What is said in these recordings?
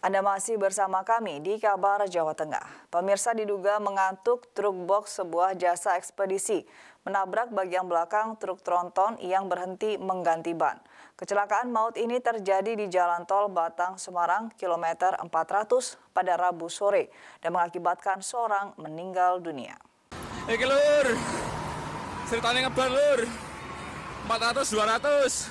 Anda masih bersama kami di Kabar Jawa Tengah. Pemirsa, diduga mengantuk, truk box sebuah jasa ekspedisi menabrak bagian belakang truk tronton yang berhenti mengganti ban. Kecelakaan maut ini terjadi di Jalan Tol Batang Semarang kilometer 400 pada Rabu sore dan mengakibatkan seorang meninggal dunia. Lur, ceritanya ngeban lur, 400-200,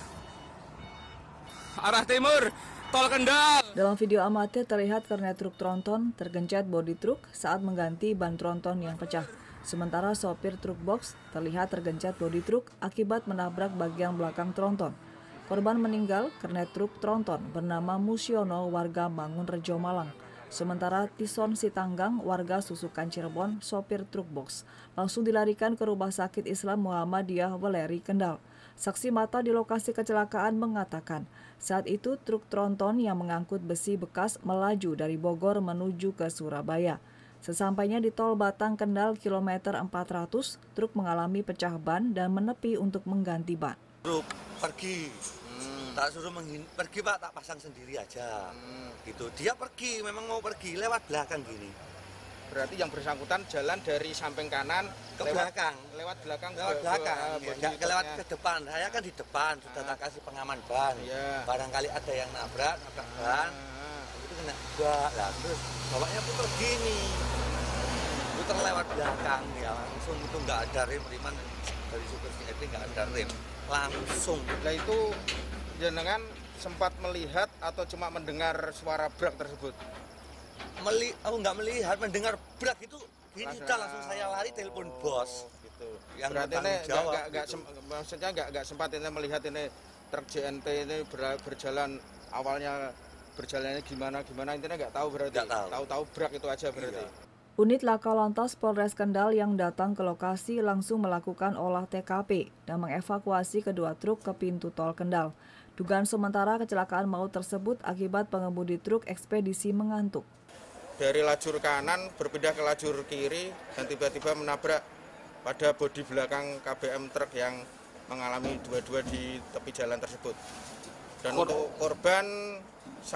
arah timur, Tol Kendal. Dalam video amatir terlihat kernet truk tronton tergencet bodi truk saat mengganti ban tronton yang pecah. Sementara sopir truk box terlihat tergencet bodi truk akibat menabrak bagian belakang tronton. Korban meninggal kernet truk tronton bernama Musiono warga Mangunrejo Malang. Sementara Tison Sitanggang warga Susukan Cirebon sopir truk box langsung dilarikan ke Rumah Sakit Islam Muhammadiyah Weleri Kendal. Saksi mata di lokasi kecelakaan mengatakan saat itu truk tronton yang mengangkut besi bekas melaju dari Bogor menuju ke Surabaya. Sesampainya di Tol Batang Kendal kilometer 400, truk mengalami pecah ban dan menepi untuk mengganti ban. Truk pergi, tak suruh pergi Pak, tak pasang sendiri aja. Gitu. Dia pergi, memang mau pergi lewat belakang gini. Berarti yang bersangkutan jalan dari samping kanan ke belakang. Lewat belakang. Ya, lewat ke depan. Saya kan di depan, sudah tak kasih pengaman ban. Iya. Barangkali ada yang nabrak ban. Itu kena bak. Lah terus bapaknya putar gini. Putar lewat belakang ya, langsung itu nggak ada rem-reman dari supir CRT nggak ada rem. Langsung. Nah itu jenengan sempat melihat atau cuma mendengar suara brak tersebut? Aku nggak melihat, mendengar brak itu gini, langsung saya lari telepon bos. Gitu. Yang berarti ini maksudnya nggak sempat ini melihat ini truk JNT ini berjalan awalnya berjalannya gimana intinya nggak tahu berarti. Tahu brak itu aja berarti. Iya. Unit Laka Lantas Polres Kendal yang datang ke lokasi langsung melakukan olah TKP dan mengevakuasi kedua truk ke pintu tol Kendal. Dugaan sementara kecelakaan maut tersebut akibat pengemudi truk ekspedisi mengantuk. Dari lajur kanan berpindah ke lajur kiri dan tiba-tiba menabrak pada bodi belakang KBM truk yang mengalami dua-dua di tepi jalan tersebut. Dan untuk korban 1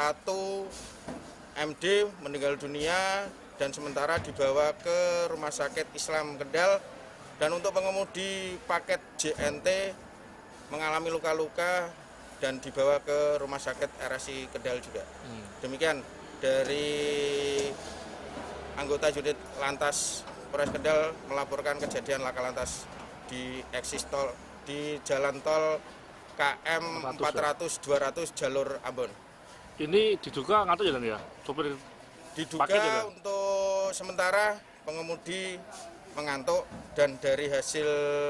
MD meninggal dunia dan sementara dibawa ke Rumah Sakit Islam Kendal, dan untuk pengemudi paket JNT mengalami luka-luka dan dibawa ke Rumah Sakit RSI Kendal juga. Demikian dari anggota unit Lantas Polres Kendal melaporkan kejadian laka lantas di eksis tol di Jalan Tol KM 400-200 jalur Ambon. Ini diduga ngantuk ya, sopir? Diduga untuk sementara pengemudi mengantuk, dan dari hasil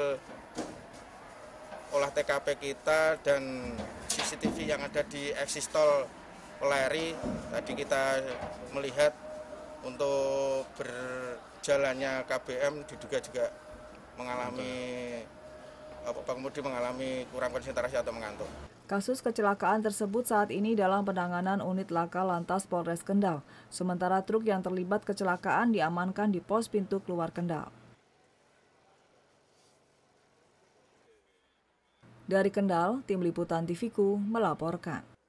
olah TKP kita dan CCTV yang ada di eksis tol Weleri, tadi kita melihat untuk berjalannya KBM diduga juga pengemudi mengalami kurang konsentrasi atau mengantuk. Kasus kecelakaan tersebut saat ini dalam penanganan unit Laka Lantas Polres Kendal. Sementara truk yang terlibat kecelakaan diamankan di pos pintu keluar Kendal. Dari Kendal, Tim Liputan TVku melaporkan.